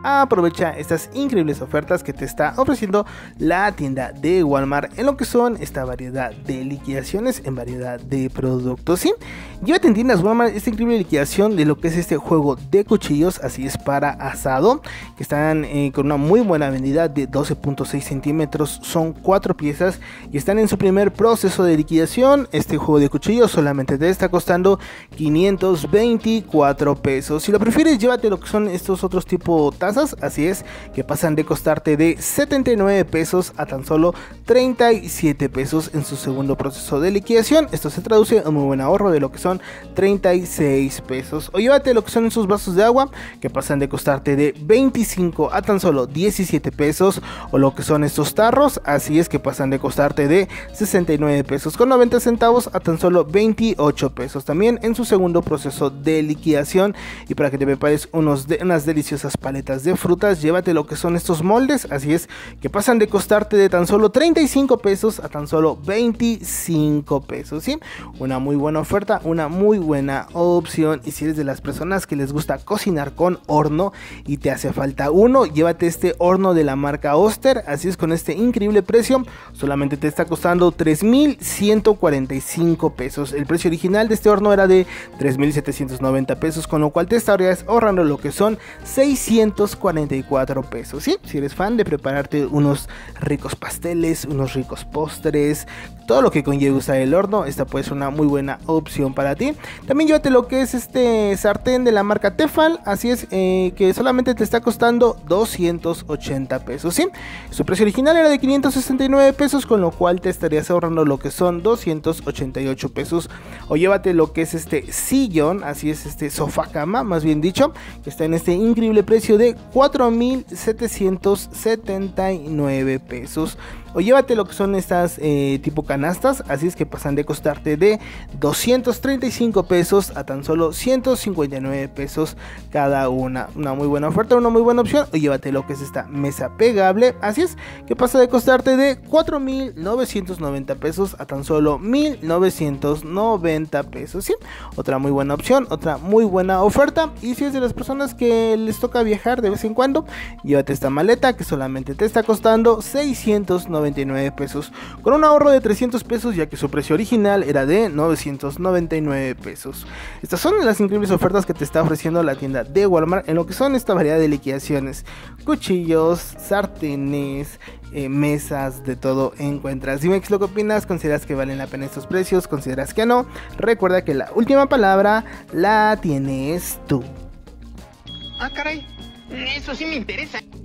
Aprovecha estas increíbles ofertas que te está ofreciendo la tienda de Walmart en lo que son esta variedad de liquidaciones en variedad de productos, ¿sí? Llévate en tiendas Walmart esta increíble liquidación de lo que es este juego de cuchillos, así es, para asado, que están con una muy buena vendida de 12.6 centímetros, son 4 piezas y están en su primer proceso de liquidación. Este juego de cuchillos solamente te está costando 524 pesos. Si lo prefieres, llévate lo que son estos otros tipo tazas, así es, que pasan de costarte de 79 pesos a tan solo 37 pesos en su segundo proceso de liquidación. Esto se traduce en muy buen ahorro de lo que son 36 pesos. O llévate lo que son esos vasos de agua que pasan de costarte de 25 a tan solo 17 pesos, o lo que son estos tarros, así es, que pasan de costarte de 69 pesos con 90 centavos a tan solo 28 pesos también en su segundo proceso de liquidación. Y para que te prepares unas deliciosas paletas de frutas, llévate lo que son estos moldes, así es, que pasan de costarte de tan solo 35 pesos a tan solo 25 pesos, ¿sí? Una muy buena oferta, una muy buena opción. Y si eres de las personas que les gusta cocinar con horno y te hace falta uno, llévate este horno de la marca Oster, así es, con este increíble precio, solamente te está costando 3,145 pesos. El precio original de este horno era de 3,790 pesos, con lo cual te estarías ahorrando lo que son 644 pesos, ¿sí? Si eres fan de prepararte unos ricos pasteles, unos ricos postres, todo lo que conlleve usar el horno, esta puede ser una muy buena opción para ti. También llévate lo que es este sartén de la marca Tefal, así es, que solamente te está costando 280 pesos, ¿sí? Su precio original era de 569 pesos, con lo cual te estarías ahorrando lo que son 288 pesos. O llévate lo que es este sillón, así es, este sofá cama, más bien dicho, que está en este increíble precio de 4,779 pesos. O llévate lo que son estas tipo canastas, así es, que pasan de costarte de 235 pesos a tan solo 159 pesos cada una. Una muy buena oferta, una muy buena opción. O llévate lo que es esta mesa pegable, así es, que pasa de costarte de 4,990 pesos a tan solo 1,990 pesos, ¿sí? Otra muy buena opción, otra muy buena oferta. Y si es de las personas que les toca viajar de vez en cuando, llévate esta maleta que solamente te está costando 699 pesos, con un ahorro de 300 pesos, ya que su precio original era de 999 pesos. Estas son las increíbles ofertas que te está ofreciendo la tienda de Walmart en lo que son esta variedad de liquidaciones: cuchillos, sartenes, mesas, de todo encuentras. Dime qué es lo que opinas. ¿Consideras que valen la pena estos precios? ¿Consideras que no? Recuerda que la última palabra la tienes tú. Ah, caray, eso sí me interesa.